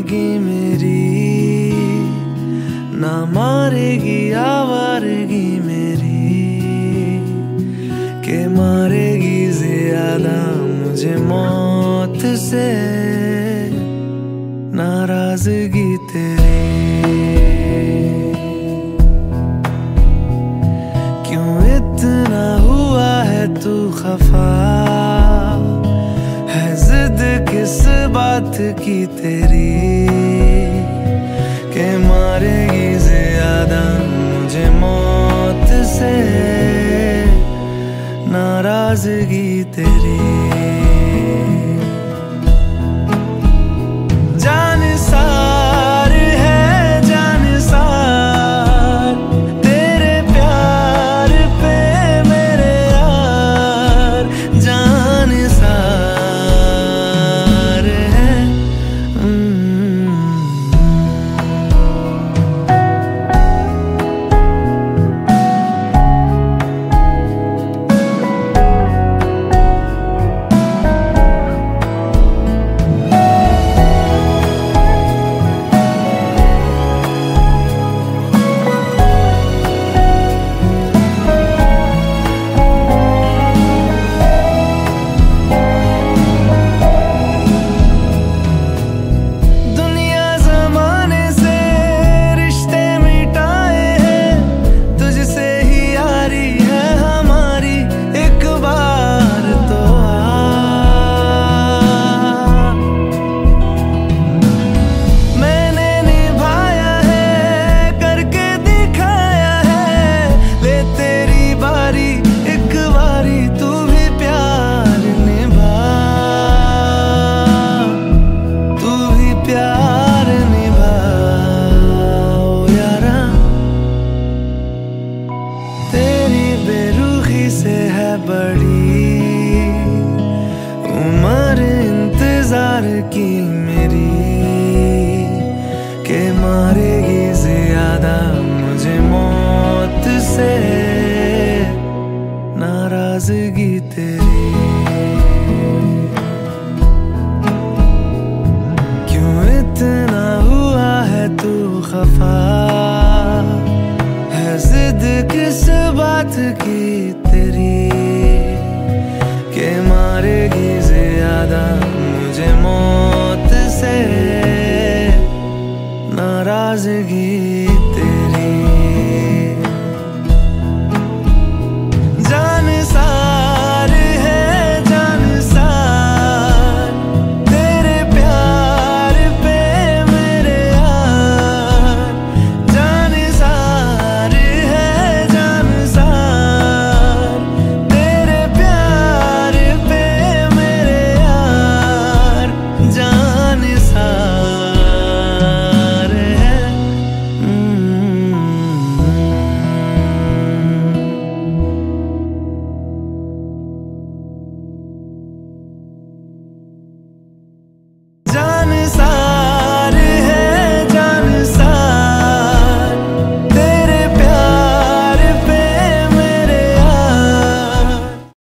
जिंदगी मेरी, ना मारेगी आवारगी मेरी, के मारेगी ज्यादा मुझे मौत से नाराजगी तेरी। क्यों इतना हुआ है तू खफा, है जिद किस बात की तेरी, के मारेगी ज्यादा मुझे मौत से नाराजगी तेरी। बड़ी उम्र इंतजार की मेरी, के मारेगी ज्यादा मुझे मौत से नाराजगी तेरी। क्यों इतना हुआ है तू खफा, है जिद किस बात की तेरी, के मारेगी ज्यादा मुझे मौत से नाराजगी।